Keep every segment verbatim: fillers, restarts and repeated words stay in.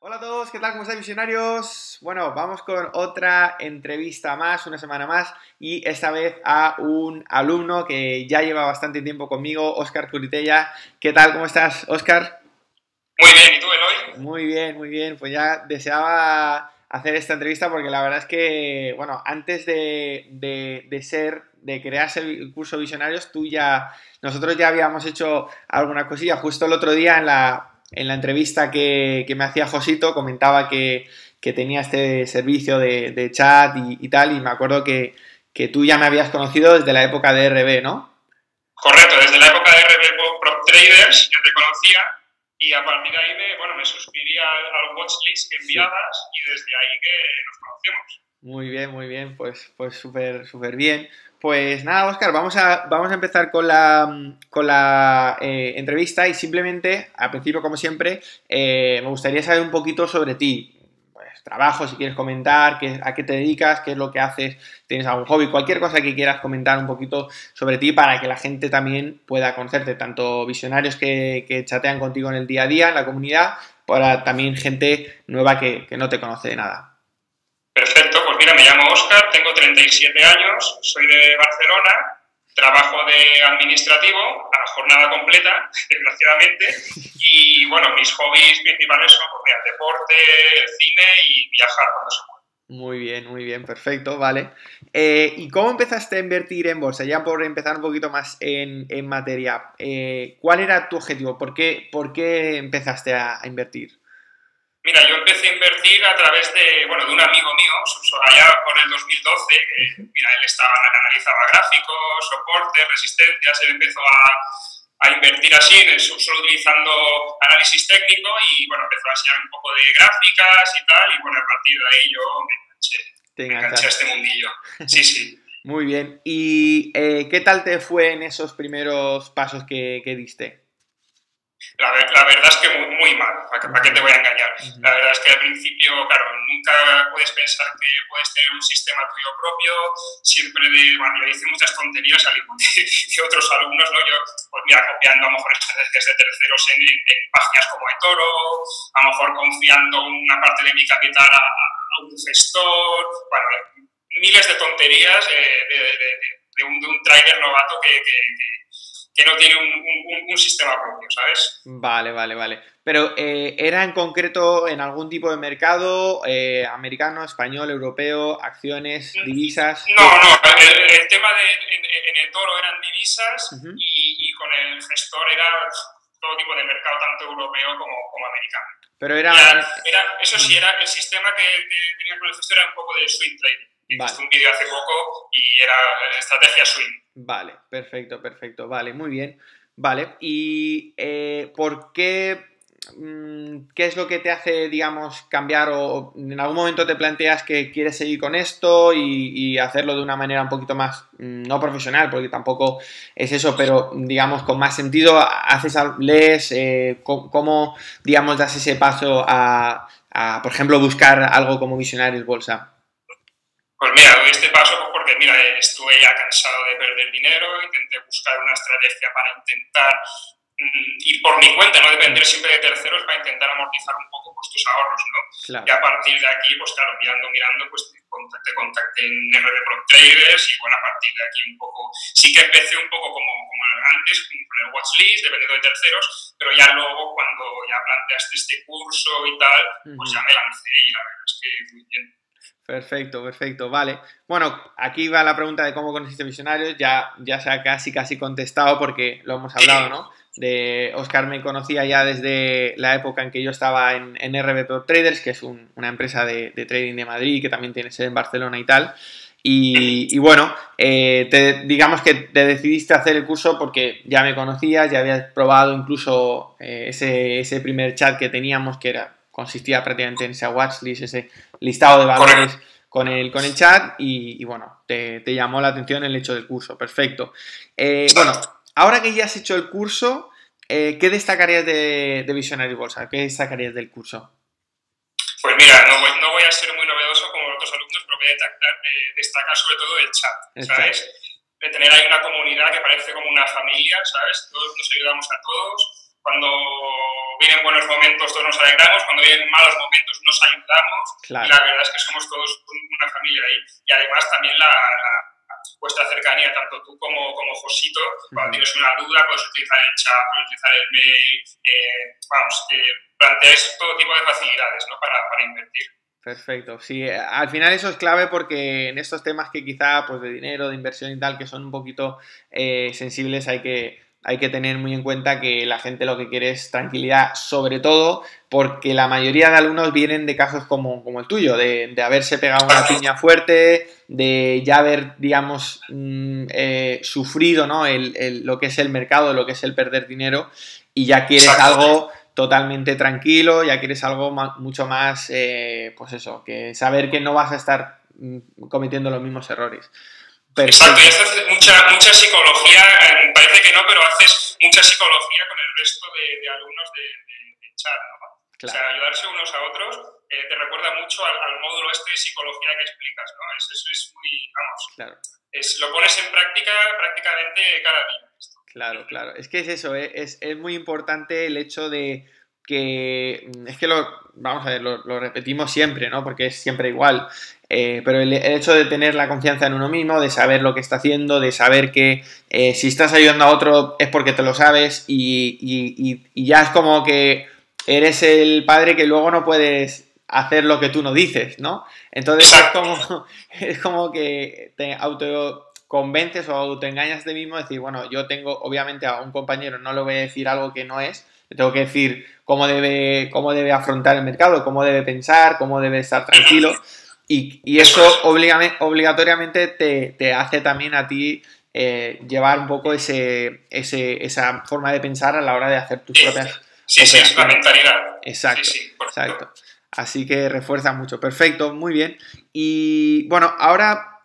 Hola a todos, ¿qué tal? ¿Cómo estáis, visionarios? Bueno, vamos con otra entrevista más, una semana más, y esta vez a un alumno que ya lleva bastante tiempo conmigo, Óscar Curitella. ¿Qué tal? ¿Cómo estás, Óscar? Muy bien, ¿y tú, Eloy? Muy bien, muy bien. Pues ya deseaba hacer esta entrevista porque la verdad es que, bueno, antes de, de, de ser, de crearse el curso Visionarios, tú ya, nosotros ya habíamos hecho alguna cosilla. Justo el otro día en la, en la entrevista que, que me hacía Josito, comentaba que, que tenía este servicio de, de chat y, y tal, y me acuerdo que, que tú ya me habías conocido desde la época de R B, ¿no? Correcto, desde la época de R B Prop Traders yo te conocía y a partir de ahí me, bueno, me suscribí al, al watchlist que Sí. enviabas y desde ahí que nos conocemos. Muy bien, muy bien, pues pues súper súper bien. Pues nada, Oscar, vamos a, vamos a empezar con la, con la eh, entrevista y simplemente, al principio, como siempre, eh, me gustaría saber un poquito sobre ti. Pues trabajo, si quieres comentar, qué, a qué te dedicas, qué es lo que haces, tienes algún hobby, cualquier cosa que quieras comentar un poquito sobre ti para que la gente también pueda conocerte, tanto visionarios que, que chatean contigo en el día a día, en la comunidad, para también gente nueva que, que no te conoce de nada. Perfecto, pues mira, me llamo Óscar, tengo treinta y siete años, soy de Barcelona, trabajo de administrativo a la jornada completa, desgraciadamente, y bueno, mis hobbies principales son pues, mira, el deporte, el cine y viajar cuando se puede. Muy bien, muy bien, perfecto, vale. Eh, ¿y cómo empezaste a invertir en bolsa? Ya por empezar un poquito más en, en materia, eh, ¿cuál era tu objetivo? ¿Por qué, por qué empezaste a, a invertir? Mira, yo empecé a invertir a través de, bueno, de un amigo mío, allá por el dos mil doce, que, Ujú. mira, él estaba, analizaba gráficos, soportes, resistencias, él empezó a, a invertir así, solo utilizando análisis técnico y, bueno, empezó a enseñar un poco de gráficas y tal, y, bueno, a partir de ahí yo me enganché, Te me enganché a enganchaste. este mundillo. Sí, sí. Muy bien. ¿Y eh, qué tal te fue en esos primeros pasos que, que diste? La, la, verdad es que muy, muy mal, ¿para, ¿para qué te Ujú, voy a engañar? ujú. La verdad es que al principio, claro, nunca puedes pensar que puedes tener un sistema tuyo propio, siempre de, bueno, yo hice muchas tonterías al igual que otros alumnos, ¿no? Yo, pues mira, copiando a lo mejor estrategias de terceros en, en páginas como eToro, a lo mejor confiando una parte de mi capital a, a un gestor, bueno, miles de tonterías eh, de, de, de, de, un, de un trader novato que, que, que que no tiene un, un, un, sistema propio, ¿sabes? Vale, vale, vale. Pero eh, ¿era en concreto en algún tipo de mercado, eh, americano, español, europeo, acciones, divisas? No, ¿Qué? no, el, el tema de en, en, el toro eran divisas Ujú. y, y, con el gestor era todo tipo de mercado, tanto europeo como, como americano. Pero era... Ya, eh, era, eso sí, ujú. era el sistema que, que tenía con el gestor era un poco de swing trading. Vale. Hice un vídeo hace poco y era estrategia swing. Vale, perfecto, perfecto. Vale, muy bien. Vale, y eh, ¿por qué, mm, qué es lo que te hace, digamos, cambiar o en algún momento te planteas que quieres seguir con esto y, y hacerlo de una manera un poquito más, mm, no profesional, porque tampoco es eso, pero digamos con más sentido, haces, al- lees, eh, co- cómo, digamos, das ese paso a, a, por ejemplo, buscar algo como Visionarios Bolsa? Pues mira, doy este paso pues porque mira, estuve ya cansado de perder dinero, intenté buscar una estrategia para intentar mm, ir por mi cuenta, no depender Mm, siempre de terceros para intentar amortizar un poco pues, tus ahorros, ¿no? Y claro. a partir de aquí, pues claro, mirando, mirando, pues te contacté, contacté en R B Pro Traders y bueno, a partir de aquí un poco, sí que empecé un poco como, como antes, con el watchlist, dependiendo de terceros, pero ya luego cuando ya planteaste este curso y tal, pues ya Ujú. me lancé y la verdad es que muy bien. Perfecto, perfecto, vale. Bueno, aquí va la pregunta de cómo conociste Visionarios, ya, ya se ha casi casi contestado porque lo hemos hablado, Sí, ¿no? De Oscar me conocía ya desde la época en que yo estaba en, en R B Pro Traders, que es un- una empresa de, de trading de Madrid que también tiene sede en Barcelona y tal. Y, y bueno, eh, te- digamos que te decidiste a hacer el curso porque ya me conocías, ya habías probado incluso eh, ese, ese primer chat que teníamos que era, consistía prácticamente en esa watchlist, ese listado de correcto. valores con el, con el chat y, y bueno, te, te, llamó la atención el hecho del curso, perfecto. Eh, bueno, Exacto. ahora que ya has hecho el curso, eh, ¿qué destacarías de, de Visionary Bolsa? ¿Qué destacarías del curso? Pues mira, no voy, no voy a ser muy novedoso como otros alumnos, pero voy a destacar, eh, destacar sobre todo el chat, El chat. ¿sabes? De tener ahí una comunidad que parece como una familia, ¿sabes? Todos nos ayudamos a todos. Cuando vienen buenos momentos todos nos alegramos, cuando vienen malos momentos nos ayudamos, claro. Y la verdad es que somos todos una familia ahí. Y además también la, la vuestra cercanía, tanto tú como, como Josito, cuando uh-huh. tienes una duda puedes utilizar el chat, puedes utilizar el mail, eh, vamos, que planteáis todo tipo de facilidades, ¿no? para, para invertir. Perfecto, sí, al final eso es clave porque en estos temas que quizá pues de dinero, de inversión y tal, que son un poquito eh, sensibles, hay que, hay que tener muy en cuenta que la gente lo que quiere es tranquilidad, sobre todo porque la mayoría de alumnos vienen de casos como, como el tuyo, de, de haberse pegado una piña fuerte, de ya haber, digamos, mmm, eh, sufrido, ¿no? el, el, lo que es el mercado, lo que es el perder dinero, y ya quieres algo totalmente tranquilo, ya quieres algo más, mucho más, eh, pues eso, que saber que no vas a estar mm, cometiendo los mismos errores. Perfecto. Exacto, y haces mucha, mucha psicología, eh, parece que no, pero haces mucha psicología con el resto de, de alumnos de, de, de chat, ¿no? Claro. O sea, ayudarse unos a otros eh, te recuerda mucho al, al módulo este de psicología que explicas, ¿no? Eso es, es muy, vamos, claro. es, lo pones en práctica prácticamente cada día. Esto. Claro, claro. Es que es eso, ¿eh? es, es muy importante el hecho de que, es que lo, vamos a ver, lo, lo repetimos siempre, ¿no? Porque es siempre igual, eh, pero el, el hecho de tener la confianza en uno mismo, de saber lo que está haciendo, de saber que eh, si estás ayudando a otro es porque te lo sabes y, y, y, y ya es como que eres el padre que luego no puedes hacer lo que tú no dices, ¿no? Entonces es como, es como que te autoconvences o autoengañas de ti mismo, decir, bueno, yo tengo, obviamente a un compañero no le voy a decir algo que no es, le tengo que decir cómo debe, cómo debe afrontar el mercado, cómo debe pensar, cómo debe estar tranquilo, y, y eso obliga, obligatoriamente te, te hace también a ti eh, llevar un poco ese, ese, esa forma de pensar a la hora de hacer tus propias Sí, sí, es la mentalidad. Exacto, sí, sí, exacto. Así que refuerza mucho. Perfecto, muy bien. Y bueno, ahora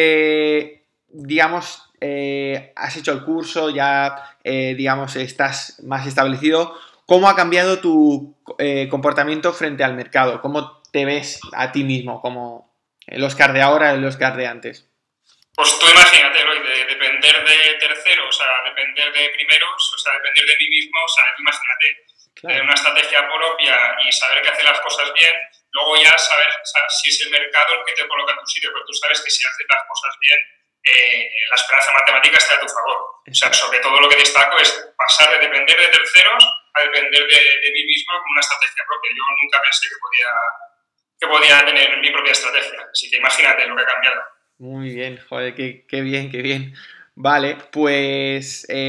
que, digamos, eh, has hecho el curso, ya, eh, digamos, estás más establecido, ¿cómo ha cambiado tu eh, comportamiento frente al mercado? ¿Cómo te ves a ti mismo, como el Óscar de ahora y el Óscar de antes? Pues tú imagínate, Eloy, de depender de terceros, o sea, depender de primeros, o sea, depender de mí mismo, o sea, imagínate. Claro. Tener una estrategia propia y saber que hacer las cosas bien, luego ya saber, saber si es el mercado el que te coloca en tu sitio, pero tú sabes que si haces las cosas bien, eh, la esperanza matemática está a tu favor. O sea, sobre todo lo que destaco es pasar de depender de terceros a depender de, de mí mismo con una estrategia propia. Yo nunca pensé que podía, que podía tener mi propia estrategia, así que imagínate lo que ha cambiado. Muy bien, joder, qué, qué bien, qué bien. Vale, pues... Eh...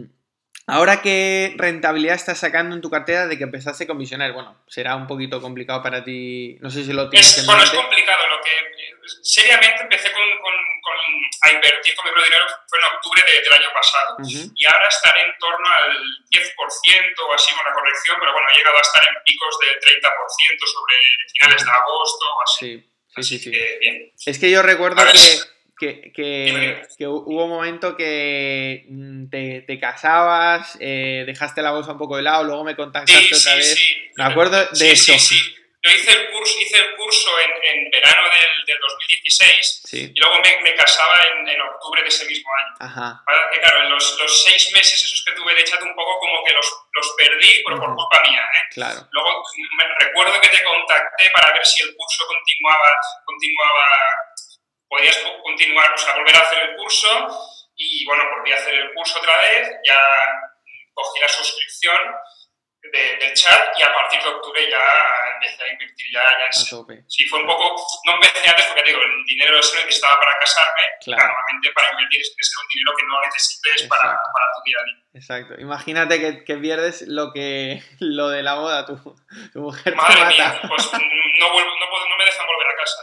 Ahora, ¿qué rentabilidad estás sacando en tu cartera de que empezaste a comisionar? Bueno, será un poquito complicado para ti, no sé si lo tienes es, en bueno, mente. Es complicado. Lo que seriamente empecé con, con, con, a invertir con mi propio dinero fue en octubre de, del año pasado. Uh-huh. Y ahora estaré en torno al diez por ciento o así con la corrección, pero bueno, he llegado a estar en picos del treinta por ciento sobre finales de agosto o así. Sí, sí, así sí. Que, sí. Bien. Es que yo recuerdo que... Que, que, que hubo un momento que te, te casabas, eh, dejaste la bolsa un poco de lado, luego me contactaste sí, otra sí, vez. Sí. Me acuerdo de sí, eso. Sí, sí. Yo hice el curso, hice el curso en, en verano del, del dos mil dieciséis sí. Y luego me, me casaba en, en octubre de ese mismo año. Ajá. Para que, claro, en los, los seis meses esos que tuve de chat un poco como que los, los perdí, pero uh-huh. por culpa mía. ¿eh? Claro. Luego me recuerdo que te contacté para ver si el curso continuaba, continuaba podías continuar, o sea, volver a hacer el curso y, bueno, volví a hacer el curso otra vez, ya cogí la suscripción de, del chat y a partir de octubre ya empecé a invertir ya, ya en sí. Sí, fue un poco, no empecé antes porque, digo, el dinero ese necesitaba para casarme, claro. Normalmente para invertir es que ser un dinero que no necesites para, para tu día a día. Exacto, imagínate que, que pierdes lo que lo de la boda, tu, tu mujer Madre te mata. Mía, pues no, vuelvo, no, puedo, no me dejan volver a casa.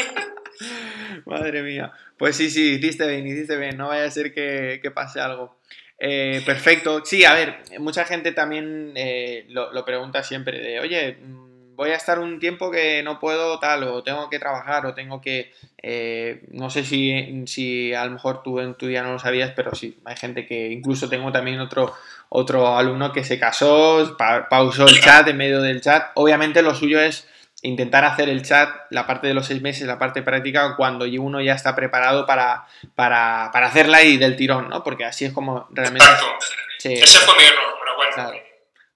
Madre mía, pues sí, sí, hiciste bien, hiciste bien, no vaya a ser que, que pase algo. Eh, perfecto, sí, a ver, mucha gente también eh, lo, lo pregunta siempre de, oye, voy a estar un tiempo que no puedo tal, o tengo que trabajar, o tengo que, eh, no sé si, si a lo mejor tú en tu día no lo sabías, pero sí, hay gente que, incluso tengo también otro, otro alumno que se casó, pa pausó el chat en medio del chat, obviamente lo suyo es intentar hacer el chat, la parte de los seis meses, la parte práctica, cuando uno ya está preparado para, para, para hacerla y del tirón, ¿no? Porque así es como realmente... Exacto. Se, Ese fue mi error, pero bueno. Claro.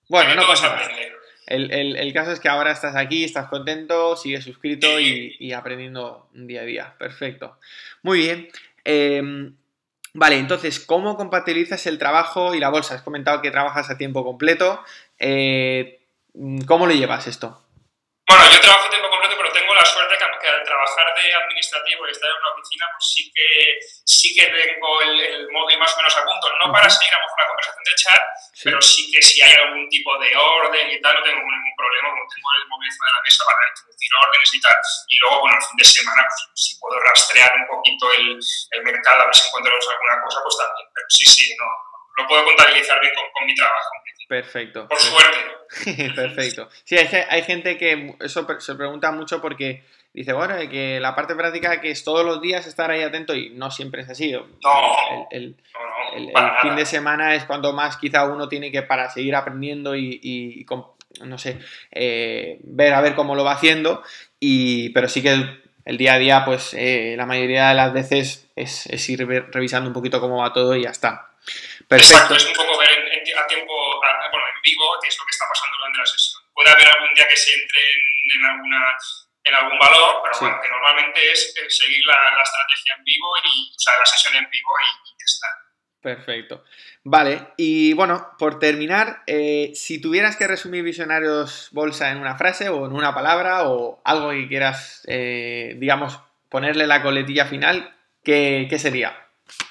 Bueno, que no todo se pasa nada. aprende. El, el, el caso es que ahora estás aquí, estás contento, sigues suscrito y, y aprendiendo día a día. Perfecto. Muy bien. Eh, vale, entonces, ¿cómo compatibilizas el trabajo y la bolsa? Has comentado que trabajas a tiempo completo. Eh, ¿Cómo lo llevas esto? Bueno, yo trabajo a tiempo completo, pero tengo la suerte que, que al trabajar de administrativo y estar en una oficina, pues sí que sí que tengo el, el móvil más o menos a punto, no para seguir a lo mejor la conversación de chat, sí. Pero sí que si hay algún tipo de orden y tal, no tengo ningún problema, como tengo el móvil encima de la mesa para introducir órdenes y tal. Y luego, bueno, el fin de semana, pues si puedo rastrear un poquito el, el mercado, a ver si encuentro alguna cosa, pues también. Pero sí, sí, no, lo puedo contabilizar bien con, con mi trabajo. Perfecto. Por perfecto. suerte. Perfecto. Sí, hay, hay gente que eso se pregunta mucho porque dice, bueno, que la parte práctica que es todos los días estar ahí atento y no siempre es así. No, el, el, no, no, el, para el fin nada. de semana es cuando más quizá uno tiene que para seguir aprendiendo y, y, y no sé, eh, ver a ver cómo lo va haciendo. Y, pero sí que el, el día a día, pues eh, la mayoría de las veces es, es ir revisando un poquito cómo va todo y ya está. Perfecto. Exacto, es un poco ver en, en, a tiempo, a, bueno, en vivo qué es lo que está pasando durante la sesión. Puede haber algún día que se entre en, en, alguna, en algún valor, pero sí. Bueno, que normalmente es seguir la, la estrategia en vivo y usar la sesión en vivo y, y ya está. Perfecto. Vale, y bueno, por terminar, eh, si tuvieras que resumir Visionarios Bolsa en una frase o en una palabra o algo que quieras, eh, digamos, ponerle la coletilla final, ¿qué, qué sería?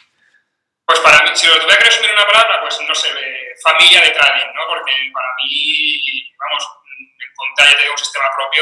Pues para mí, si lo tuviera que resumir en una palabra, pues no sé, de familia de trading, ¿no? Porque para mí, vamos, encontrar ya tengo un sistema propio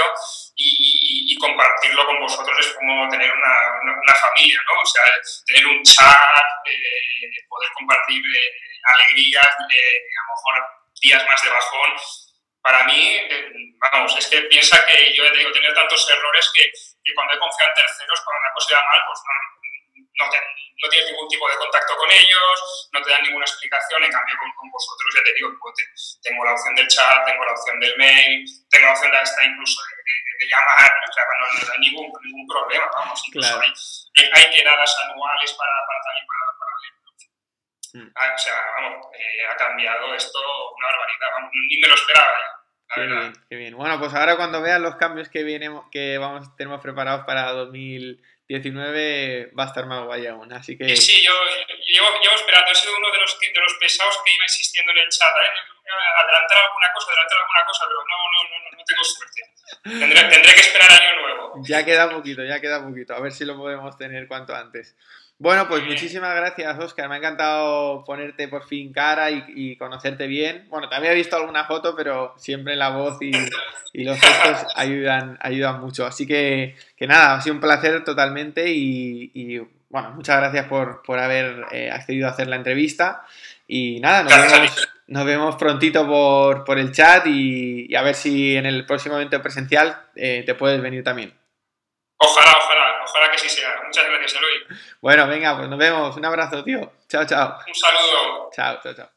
y, y compartirlo con vosotros es como tener una, una, una familia, ¿no? O sea, tener un chat, eh, poder compartir eh, alegrías, eh, a lo mejor días más de bajón. Para mí, eh, vamos, es que piensa que yo he digo, tener tantos errores que, que cuando he confiado en terceros, cuando una cosa va mal, pues no, no, te, no tienes ningún tipo de contacto con ellos, no te dan ninguna explicación. En cambio, con, con vosotros, ya te digo, pues, tengo la opción del chat, tengo la opción del mail, tengo la opción de hasta incluso de, de, de llamar, o sea, no, no hay ningún, ningún problema, vamos, incluso claro. hay, hay quedadas anuales para, para tal y para, para leer. Mm. Ah, o sea, vamos, eh, ha cambiado esto una barbaridad, vamos, ni me lo esperaba ya. Qué bien, qué bien. Bueno, pues ahora cuando veas los cambios que vienen, que vamos, tenemos preparados para dos mil diecinueve, va a estar más guay aún, así que... Sí, sí, yo, yo llevo, llevo esperando, he sido uno de los, de los pesados que iba insistiendo en el chat, ¿eh? Adelantar alguna cosa, adelantar alguna cosa, pero no, no, no, no tengo suerte. Tendré, tendré que esperar año nuevo. Ya queda poquito, ya queda poquito, a ver si lo podemos tener cuanto antes. Bueno, pues muchísimas gracias, Óscar. Me ha encantado ponerte por fin cara y, y conocerte bien. Bueno, también he visto alguna foto, pero siempre la voz y, y los gestos ayudan, ayudan mucho. Así que, que nada, ha sido un placer totalmente y, y bueno, muchas gracias por, por haber eh, accedido a hacer la entrevista. Y nada, nos vemos, nos vemos prontito por, por el chat y, y a ver si en el próximo evento presencial eh, te puedes venir también. Ojalá, ojalá, ojalá que sí sea. Muchas gracias, Eloy. Bueno, venga, pues nos vemos. Un abrazo, tío. Chao, chao. Un saludo. Chao, chao, chao.